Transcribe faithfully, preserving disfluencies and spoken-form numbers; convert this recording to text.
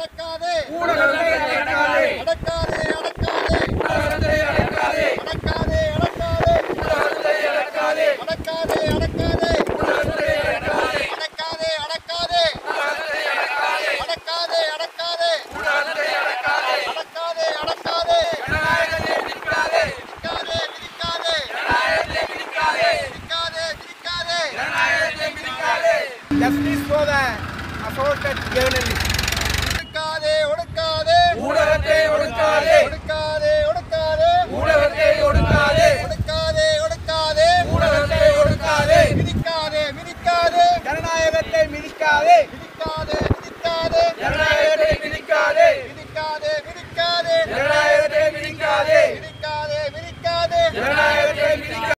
அடக்காதே ஊடகத்தை அடக்காதே அடக்காதே அடக்காதே ஊடகத்தை அடக்காதே அடக்காதே அடக்காதே ஊடகத்தை அடக்காதே அடக்காதே அடக்காதே ஊடகத்தை அடக்காதே அடக்காதே அடக்காதே ஊடகத்தை அடக்காதே அடக்காதே அடக்காதே ஊடகத்தை அடக்காதே அடக்காதே அடக்காதே ஜனநாயகத்தை விதிக்காதே விதிக்காதே விதிக்காதே ஜனநாயகத்தை விதிக்காதே விதிக்காதே விதிக்காதே ஜனநாயகத்தை விதிக்காதே. Justice for the assaulted journalist. ஒடுக்காதே ஒடுக்காதே ஊடகத்தை ஒடுக்காதே ஒடுக்காதே